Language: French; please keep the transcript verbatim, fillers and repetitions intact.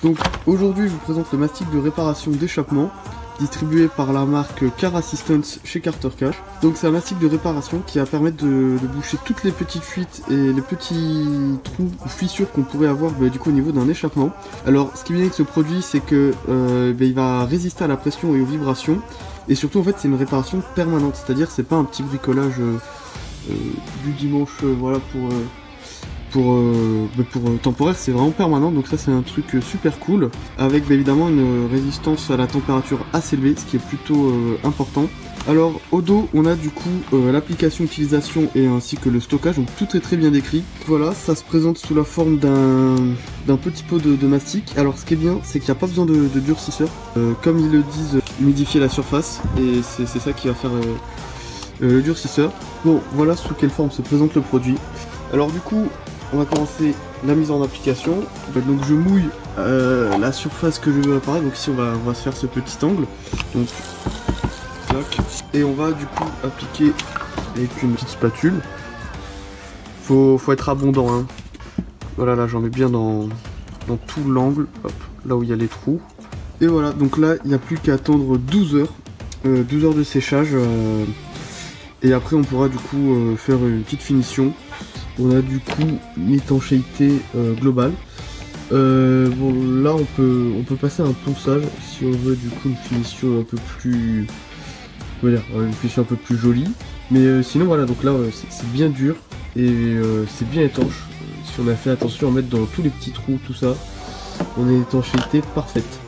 Donc aujourd'hui je vous présente le mastic de réparation d'échappement distribué par la marque Car Assistance chez Carter Cash. Donc c'est un mastic de réparation qui va permettre de, de boucher toutes les petites fuites et les petits trous ou fissures qu'on pourrait avoir bah, du coup au niveau d'un échappement. Alors ce qui est bien avec ce produit, c'est que euh, bah, il va résister à la pression et aux vibrations, et surtout en fait c'est une réparation permanente, c'est-à-dire c'est pas un petit bricolage euh, euh, du dimanche euh, voilà pour euh, pour, euh, bah pour euh, temporaire, c'est vraiment permanent, donc ça c'est un truc euh, super cool, avec bah, évidemment une résistance à la température assez élevée, ce qui est plutôt euh, important. Alors au dos on a du coup euh, l'application, utilisation et ainsi que le stockage, donc tout est très bien décrit. Voilà, ça se présente sous la forme d'un d'un petit pot de, de mastic. Alors ce qui est bien, c'est qu'il n'y a pas besoin de, de durcisseur, euh, comme ils le disent, humidifier la surface, et c'est ça qui va faire euh, euh, le durcisseur. Bon voilà sous quelle forme se présente le produit. Alors du coup on va commencer la mise en application. Donc je mouille euh, la surface que je veux apparaître. Donc ici on va, on va se faire ce petit angle. Donc tac. Et on va du coup appliquer avec une petite spatule. Faut, faut être abondant. Hein. Voilà, là j'en mets bien dans, dans tout l'angle. Là où il y a les trous. Et voilà, donc là il n'y a plus qu'à attendre douze heures. Euh, douze heures de séchage. Euh, et après on pourra du coup euh, faire une petite finition. On a du coup une étanchéité euh, globale. Euh, bon là on peut on peut passer à un ponçage si on veut du coup une finition un peu plus, on va dire, une finition un peu plus jolie. Mais euh, sinon voilà, donc là euh, c'est bien dur et euh, c'est bien étanche. Si on a fait attention à mettre dans tous les petits trous tout ça, on a une étanchéité parfaite.